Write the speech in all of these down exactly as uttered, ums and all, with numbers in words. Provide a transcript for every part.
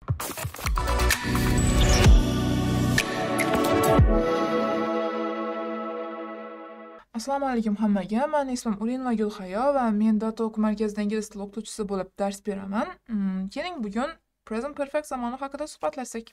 Assalomu alaykum hammaga. Men ismim Urinva Gulhayo va men Data o'quv markazida ingliz tili o'qituvchisi bo'lib dars beraman. Mm, Keling bugun present perfect zamoni haqida suhbatlashsak.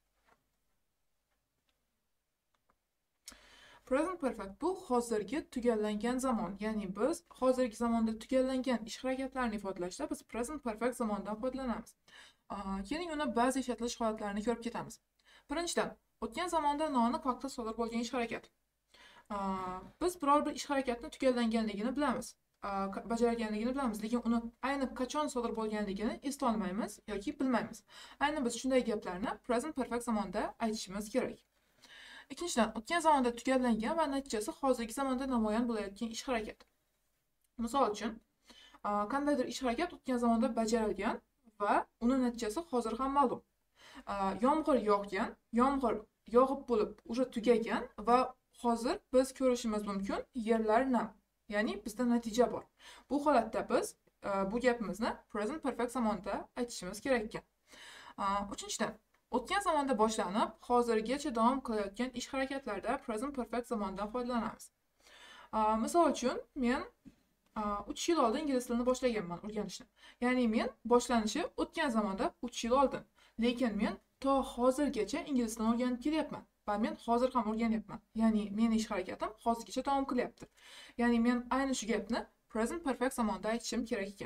Present perfect bu hozirgi tugallangan zamon. Ya'ni biz hozirgi zamonda tugallangan ish harakatlarini ifodalashda biz present perfect zamondan foydalanamiz. Keling uni ba'zi ishlatilish holatlarini ko'rib ketamiz. Birinchidan, o'tgan zamonda noaniq vaqtda sodir bo'lgan ish harakat. Biz biror bir ish harakatni tugallanganligini bilamiz, bajarganligini bilamiz, lekin uni ayni qachon sodir bo'lganligini eslay olmaymiz yoki bilmaymiz. Ayni biz shunday gaplarni present perfect zamonda aytishimiz kerak. Ikkinchidan, o'tgan zamonda tugallangan va natijasi hozirgi zamonda namoyon bo'layotgan ish harakat. Misol uchun, qandaydir ish harakat o'tgan zamonda bajarilgan va uni natijasi hozir ham ma'lum. Yomg'ir yog'gan, yomg'ir yog'ib bo'lib, уже tugagan va hozir biz ko'rishimiz mumkin, yerlar nam. Ya'ni bizda natija bor. Bu holatda biz bu gapimizni present perfect zamonda aytishimiz kerak ekan. Uchinchidan, o'tgan zamonda boshlanib, hozirgacha davom qilayotgan ish harakatlarda present perfect zamondan foydalanamiz. Misol uchun, men uch yil oldin ingliz tilini boshlaganman o'rganishni. Ya'ni men boshlanishi o'tgan zamonda uch yil oldin. Lekin men to hozirgacha ingliz tilini o'rganib kelyapman. Va men hozir ham o'rganyapman. Ya'ni meni ish harakatim hozirgacha davom qilyapti. Ya'ni men ayni shu gapni present perfect zamonda aytishim kerak ekan.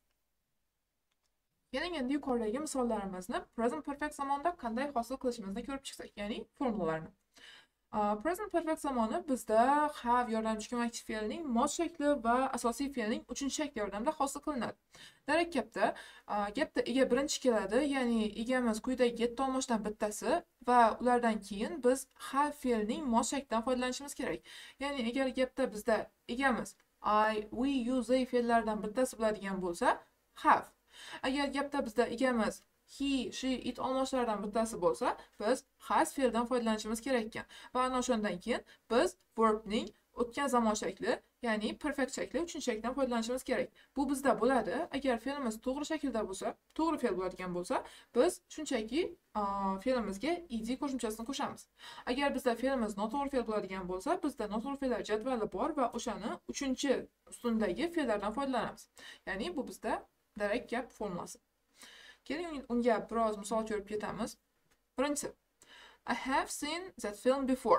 Keling endi yuqoridagi misollarimizni present perfect zamonda qanday hosil qilishimizni ko'rib chiqsak, ya'ni formulalarni. Present perfect zamoni bizda have yordamchi ko'makchi fe'lining mos shakli va asosiy fe'lining uchinchi shakli yordamida hosil qilinadi. Darek gapda, gapda ega birinchi keladi, ya'ni egamiz quyidagi yetti olmoshdan bittasi va ulardan keyin biz have fe'lining mos shaklidan foydalanishimiz kerak. Ya'ni agar gapda bizda egamiz I, we, you, they fe'llaridan bittasi bo'ladigan bo'lsa, have. Agar gapda bizda egamiz he, she, it olmoshlaridan bittasi bo'lsa, biz has fe'ldan foydalanishimiz kerak ekan. Va ana o'shandan keyin biz verbning o'tgan zamon shakli, ya'ni perfect shakli, uchinchi shakldan foydalanishimiz kerak. Bu bizda bo'ladi. Agar fe'limiz to'g'ri shaklda bo'lsa, to'g'ri fe'l bo'ladigan bo'lsa, biz shunchaki fe'limizga ed qo'shimchasini qo'shamiz. Agar bizda fe'limiz noto'g'ri fe'l bo'ladigan bo'lsa, bizda noto'g'ri fe'llar jadvali bor va o'shani uchinchi ustundagi fe'llardan foydalanamiz. Ya'ni bu bizda darek gap formulasi. Keling unga biroz misol ko'rib ketamiz. Birinchisi, I have seen that film before.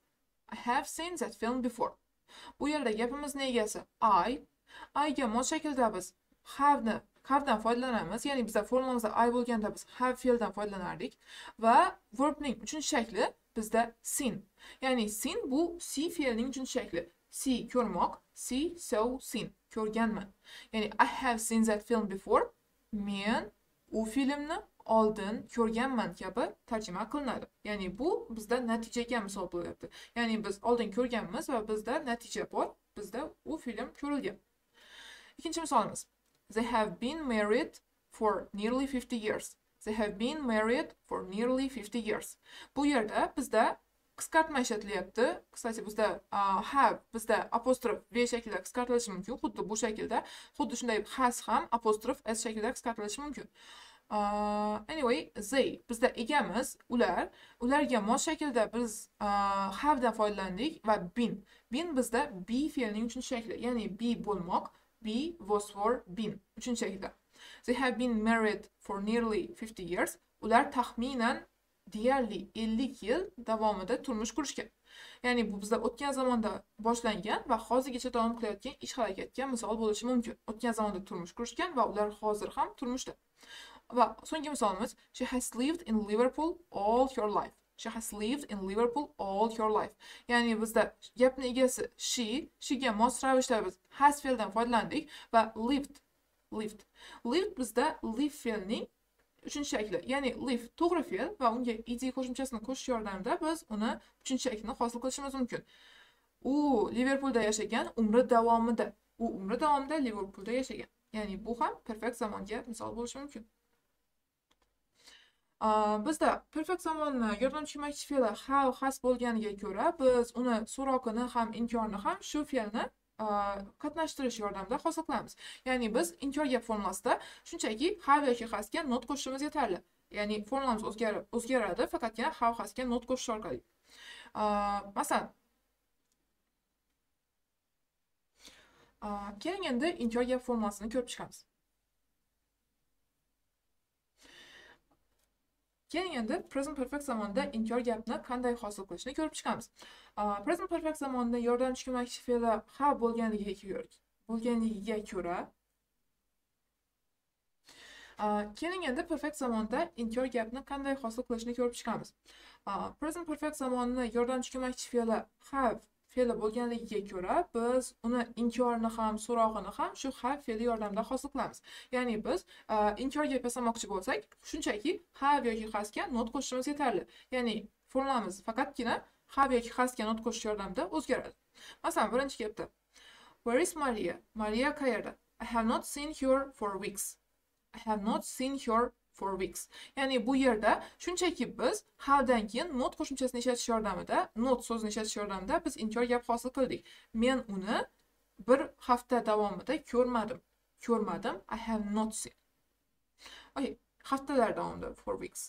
I have seen that film before. Bu yerda gapimizning egasi I. I ga mos shaklda biz have ni have dan foydalanamiz. Ya'ni bizda formulamizda I bo'lganda biz have fe'ldan foydalanardik va verbning uchinchi shakli bizda seen. Ya'ni seen bu see fe'lining uchinchi shakli. See ko'rmoq, see, so, seen ko'rganman. Ya'ni I have seen that film before. Men u filmni oldin ko'rganman kabi tarjima qilinadi. Ya'ni bu bizda natijaga misol bo'lyapti. Ya'ni biz oldin ko'rganmiz va bizda natija bor. Bizda u film ko'rilgan. Ikkinchi misolimiz. They have been married for nearly fifty years. They have been married for nearly fifty years. Bu yerda bizda qisqartma ishlatilyapti. Qisqasi bizda uh, have bizda apostrof v shaklida qisqartirilishi mumkin. Xuddi bu shaklda, xuddi shunday has ham apostrof s shaklida qisqartirilishi mumkin. Uh, anyway, they bizda egamiz, ular, ularga mos shaklda biz uh, have dan foydalandik va been. Been bizda be fe'lining uchinchi shakli, ya'ni be bo'lmoq, be was for been uchinchi shaklda. They have been married for nearly fifty years. Ular taxminan deyarli ellik yil davomida turmush qurishgan. Ya'ni bu bizda o'tgan zamonda boshlangan va hozirgacha davom qilayotgan ish harakatga misol bo'lishi mumkin. O'tgan zamonda turmush qurishgan va ular hozir ham turmushda. Va so'nggi misolimiz, she has lived in Liverpool all her life. She has lived in Liverpool all her life. Ya'ni bizda gapning egasi she, she'ga mos ravishda biz has fe'ldan foydalandik va lived, lived. Lived bizda live fe'lining uchinchi shakli, ya'ni live to'g'ri fe'l va unga ed qo'shimchasini qo'shish yordamida biz uni uchinchi shaklini hosil qilishimiz mumkin. U Liverpoolda yashagan umri davomida, u umri davomida Liverpoolda yashagan. Ya'ni bu ham perfect zamonga misol bo'lishi mumkin. Bizda perfect zamonni yordamchi ko'makchi fe'li have, has bo'lganiga ko'ra, biz uni so'roqini ham, inkorni ham shu fe'lni qatnashtirish yordamida hosil qilamiz. Ya'ni biz inkor gap formulasida shunchaki have yoki hasga not qo'shishimiz yetarli. Ya'ni formulamiz o'zgaradi, o'zgaradi faqatgina have hasga not qo'shish orqali. Masalan, keling endi inkor gap formulasini ko'rib chiqamiz. Keling endi present perfect zamonda inkor gapni qanday hosil qilishni ko'rib chiqamiz. Present perfect zamonda yordamchi ko'makchi fe'li have bo'lganligiga ko'ra, bo'lganligiga ko'ra keling endi perfect zamonda inkor gapni qanday hosil qilishni ko'rib chiqamiz. Present perfect zamonni yordamchi ko'makchi fe'li have fe'li bo'lganligiga ko'ra, biz uni inkorni ham, so'rog'ini ham shu have fe'li yordamida hosil qilamiz. Ya'ni biz inkor gap yasamoqchi bo'lsak, shunchaki have yoki hasga not qo'shishimiz yetarli. Ya'ni formulamiz faqatgina have yoki hasga not qo'shish yordamida o'zgaradi. Masalan, birinchi gapda Where is Maria? Maria qayerda? I have not seen her for weeks. I have not seen her for weeks. Ya'ni bu yerda shunchaki biz have'dan keyin not qo'shimchasini ishlatish yordamida, not so'zini ishlatish yordamida biz inkor gap hosil qildik. Men uni bir hafta davomida ko'rmadim. Ko'rmadim. I have not seen. Okay, haftalar davomida for weeks.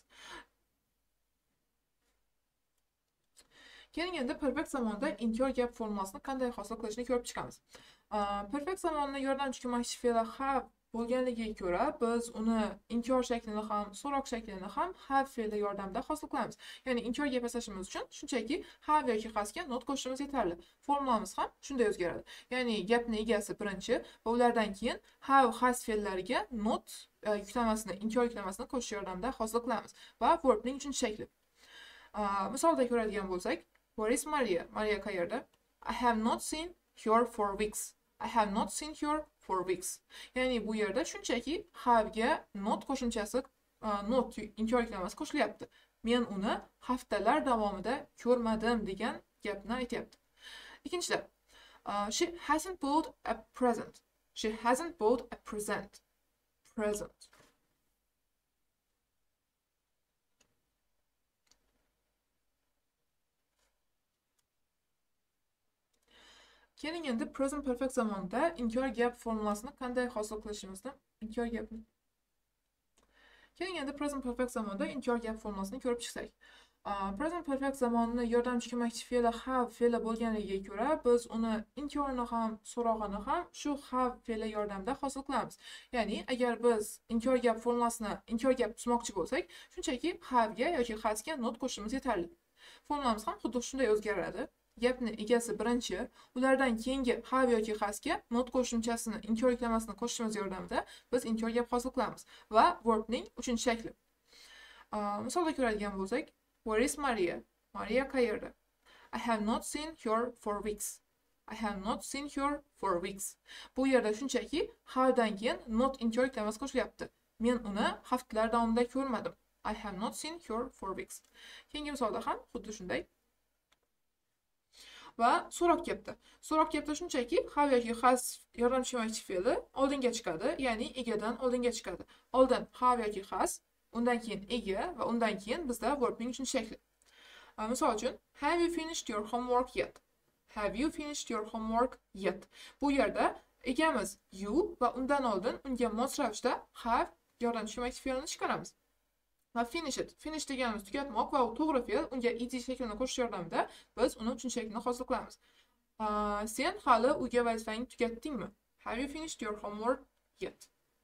Keling endi perfect zamonda inkor gap formulasini qanday hosil qilishni ko'rib chiqamiz. Perfect zamonni yordamchi ko'makchi fe'li have bo'lganligiga ko'ra, biz uni inkor shaklini ham, so'roq shaklini ham have fe'li yordamida hosil qilamiz. Ya'ni inkor gap yasashimiz uchun shunchaki have yoki hasga not qo'shishimiz yetarli. Formulamiz ham shunday o'zgaradi. Ya'ni gapni egasi birinchi va ulardan keyin have, has fe'llariga not yuklamasini, inkor yuklamasini qo'shish yordamida hosil qilamiz va verbning uchinchi shakli. Misolda ko'radigan bo'lsak, Where is Maria? Maria qayerda? I have not seen her for weeks. I have not seen her for weeks. Ya'ni bu yerda shunchaki have ga not qo'shimchasi, not inkor yuklamasi qo'shilyapti. Men uni haftalar davomida ko'rmadim degan gapni aytyapti. Ikkinchida, she hasn't bought a present. She hasn't bought a present. Present. Keling endi present perfect zamonda inkor gap formulasini qanday hosil qilishimizni, inkor gapni. Keling endi present perfect zamonda inkor gap formulasini ko'rib chiqsak. Present perfect zamonni yordamchi ko'makchi fe'li have fe'li bo'lganligiga ko'ra, biz uni inkorni ham, so'rog'ini ham shu have fe'li yordamida hosil qilamiz. Ya'ni agar biz inkor gap formulasini inkor gap tuzmoqchi bo'lsak, shunchaki have ga yoki hasga not qo'shishimiz yetarli. Formulamiz ham xuddi shunday o'zgaradi. Gapni egasi birinchi, ulardan keyingi have yoki hasga not qo'shimchasini, inkor yuklamasini qo'shishimiz yordamida biz inkor gap hosil qilamiz va verbning uchinchi shakli. Misolda ko'radigan bo'lsak, Where is Maria? Maria qayerda? I have not seen her for weeks. I have not seen her for weeks. Bu yerda shunchaki have'dan keyin not inkor yuklamasi qo'shilyapti. Men uni haftalar davomida ko'rmadim. I have not seen her for weeks. Keyingi misolda ham xuddi shunday. Va so'roq gapda. So'roq gapda shunchaki have yoki has yordamchi ko'makchi fe'li oldinga chiqadi, ya'ni egadan oldinga chiqadi. Oldin have yoki has, undan keyin ega va undan keyin bizda verbning uchinchi shakli. Misol uchun, have you finished your homework yet? Have you finished your homework yet? Bu yerda egamiz you va undan oldin unga mos ravishda have yordamchi ko'makchi fe'lini chiqaramiz. Va finish it. Finish deganimiz tugatmoq va u to'g'ri fe'l, unga ed shaklini qo'shish yordamida biz uni uchinchi shaklini hosil qilamiz. Sen hali uyga vazifangni tugatdingmi? Have you finished your homework yet?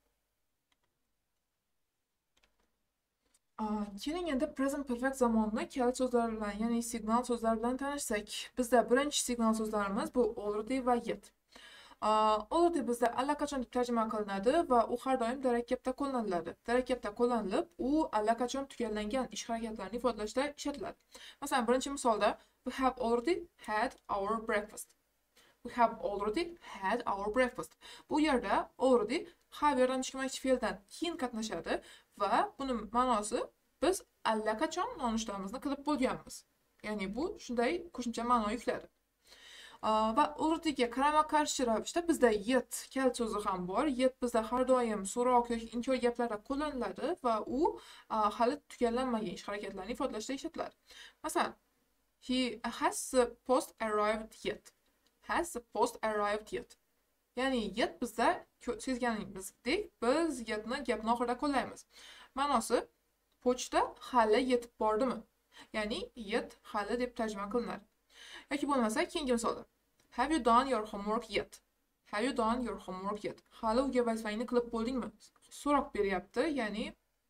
Keling endi present perfect zamonni kalit so'zlar bilan, ya'ni signal so'zlar bilan tanishsak. Bizda birinchi signal so'zlarimiz bu already va yet. Already bizda allaqachon deb tarjima qilinadi va u har doim darakkabda qo'llaniladi. Darakkabda qo'llanilib, u allaqachon tugallangan ish harakatlarini ifodalashda ishlatiladi. Masalan, birinchi misolda we have already had our breakfast. We have already had our breakfast. Bu yerda already have yordamchi ko'makchi fe'ldan keyin qatnashadi va buning ma'nosi biz allaqachon nonushtaimizni qilib bo'lganmiz. Ya'ni bu shunday qo'shimcha ma'no yukladi. Va already'ga qarama-qarshi ravishda bizda yet kalit so'zi ham bor. Yet bizda har doim so'roq yoki inkor gaplarda qo'llaniladi va u hali tugallanmagan ish harakatlarini ifodalashda ishlatiladi. Masalan, he has the post arrived yet. Has the post arrived yet. Ya'ni yet bizda sezganingizdek biz yetni gapning oxirida qo'llaymiz. Ma'nosi pochta hali yetib bordimi? Ya'ni yet hali deb tarjima qilinadi. Yoki bo'lmasa, keyingi misolda. Have you done your homework yet? Have you done your homework yet? Hali uyga vazifangni qilib bo'ldingmi? So'roq beryapti, ya'ni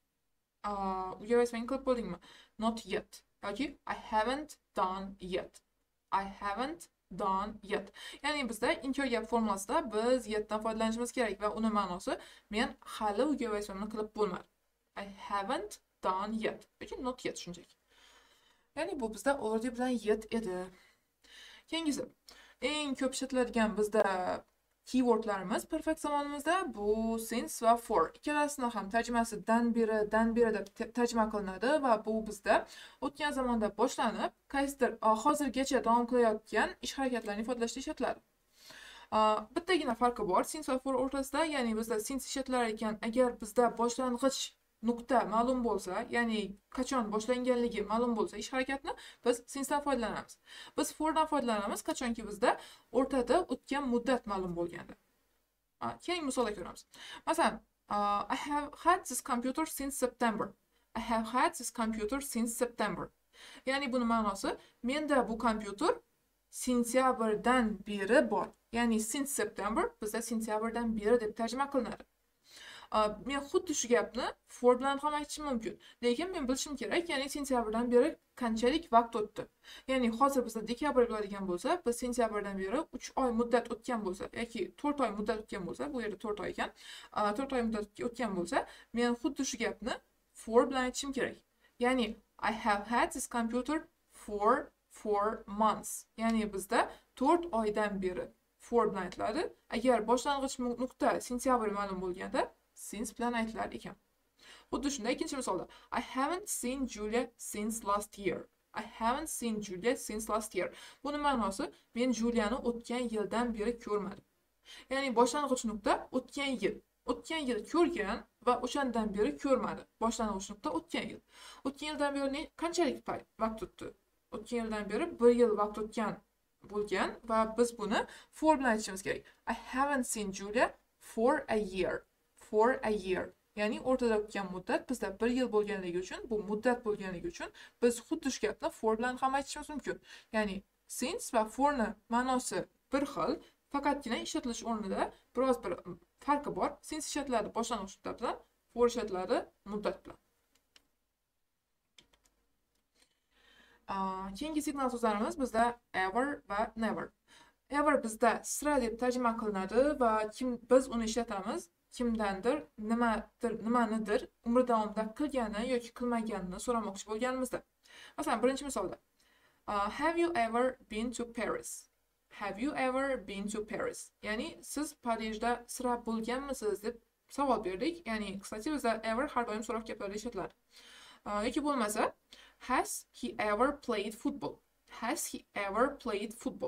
uyga vazifangni qilib bo'ldingmi? Not yet. Yoki I haven't done yet. I haven't done yet. Ya'ni bizda inkor gap formulasida biz yetdan foydalanishimiz kerak va uni ma'nosi men hali uyga vazifamni qilib bo'lmadim. I haven't done yet. Yoki not yet shunchaki. Ya'ni bu bizda already bilan yet edi. Keyingisi, eng ko'p ishlatiladigan bizda keywordlarimiz perfect zamonimizda bu since va for. Ikkalasini ham tarjimasi dan beri, dan beri deb tarjima qilinadi va bu bizda o'tgan zamonda boshlanib, qaysidir hozirgacha davom qilayotgan ish harakatlarini ifodalashda ishlatiladi. Bittagina farqi bor since va for o'rtasida, ya'ni bizda since ishlatilar ekan, agar bizda boshlang'ich nuqta ma'lum bo'lsa, ya'ni qachon boshlanganligi ma'lum bo'lsa ish harakatni, biz sincedan foydalanamiz. Biz fordan foydalanamiz qachonki bizda o'rtada o'tgan muddat ma'lum bo'lganda. Keyingi misolda ko'ramiz. Masalan, I have had this computer since September. I have had this computer since September. Ya'ni buni ma'nosi menda bu kompyuter sentyabrdan beri bor. Ya'ni since September bizda sentyabrdan beri deb tarjima qilinadi. Men xuddi shu gapni for bilan ham aytishim mumkin. Lekin men bilishim kerak, ya'ni sentyabrdan beri qanchalik vaqt o'tdi. Ya'ni hozir bizda dekabr bo'ladigan bo'lsa, biz sentyabrdan beri uch oy muddat o'tgan bo'lsa, yoki to'rt oy muddat o'tgan bo'lsa, bu yerda to'rt oy ekan, to'rt oy muddat o'tgan bo'lsa, men xuddi shu gapni for bilan aytishim kerak. Ya'ni I have had this computer for four months. Ya'ni bizda to'rt oydan beri for bilan aytiladi. Agar boshlang'ich nuqta sentyabr ma'lum bo'lganda since bilan aytilar ekan. Xuddi shunday ikkinchi misolda. I haven't seen Julia since last year. I haven't seen Julia since last year. Buni ma'nosi men Juliani o'tgan yildan beri ko'rmadim. Ya'ni boshlang'ich nuqta o'tgan yil. O'tgan yil ko'rgan va o'shandan beri ko'rmadi. Boshlang'ich nuqta o'tgan yil. O'tgan yildan beri qanchalik vaqt o'tdi? O'tgan yildan beri bir yil vaqt o'tgan bo'lgan va biz buni for bilan aytishimiz kerak. I haven't seen Julia for a year. For a year. Ya'ni o'rtada o'tgan muddat bizda bir yil bo'lganligi uchun, bu muddat bo'lganligi uchun biz xuddi shu gapni for bilan ham aytishimiz mumkin. Ya'ni since va forni ma'nosi bir xil, faqatgina ishlatilish o'rnida biroz bir farqi bor. Since ishlatiladi boshlang'ich muddat bilan, for ishlatiladi muddat bilan. Keyingi signal so'zlarimiz bizda ever va never. Ever bizda sira deb tarjima qilinadi va kim biz uni ishlatamiz? Kimdandir, nimadir, nimanidir umr davomida qilgani yoki qilmaganini so'ramoqchi bo'lganimizda. Masalan, birinchi misolda. Uh, have you ever been to Paris? Have you ever been to Paris? Ya'ni siz Parijda sira bo'lganmisiz deb savol berdik. Ya'ni qisqacha bizda ever har doim so'roq gaplarda ishlatiladi. Uh, yoki bo'lmasa, has he ever played football? Has he ever played football?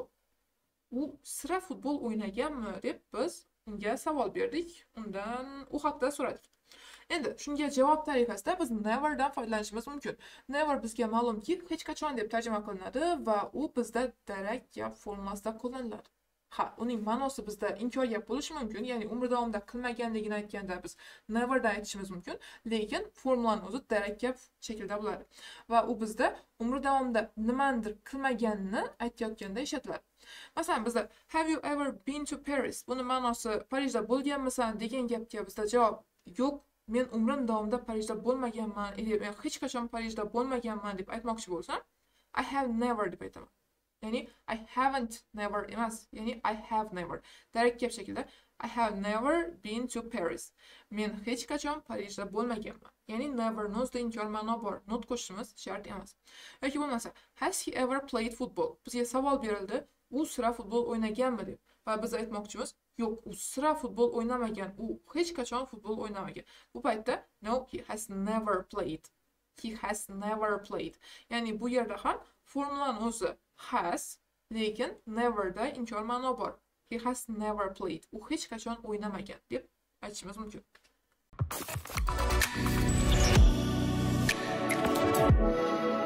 U sira futbol o'ynaganmi deb biz unga savol berdik, undan u haqida so'radik. Endi shunga javob tarifasida biz never dan foydalanishimiz mumkin. Never bizga ma'lumki hech qachon deb tarjima qilinadi va u bizda darak gap formulasida qo'llaniladi. Ha, uning ma'nosi bizda inkor gap bo'lishi mumkin, ya'ni umr davomida qilmaganligini aytganda biz never dan aytishimiz mumkin, lekin formulaning o'zi darak gap shaklida bo'ladi. Va u bizda umr davomida nimanidir qilmaganini aytayotganda ishlatiladi. Masalan, bizda have you ever been to Paris? Buni ma'nosi Parijda bo'lganmisan degan gapga bizda javob yo'q. Men umrim davomida Parijda bo'lmaganman, men hech qachon Parijda bo'lmaganman deb aytmoqchi bo'lsam, I have never deb aytaman. Ya'ni I haven't never emas, ya'ni I have never. Darak gap shaklida I have never been to Paris. Men hech qachon Parijda bo'lmaganman. Ya'ni never nozda inkor ma'no bor. Not qo'shishimiz shart emas. Yoki bo'lmasa, has he ever played football? Bizga savol berildi. U sira futbol o'ynaganmi deb. Va biz aytmoqchimiz, yo'q, u sira futbol o'ynamagan. U hech qachon futbol o'ynamagan. Bu paytda no, he has never played. He has never played. Ya'ni bu yerda ham formulaning o'zi has, lekin never da inkor ma'no bor. He has never played. U hech qachon o'ynamagan deb aytishimiz mumkin.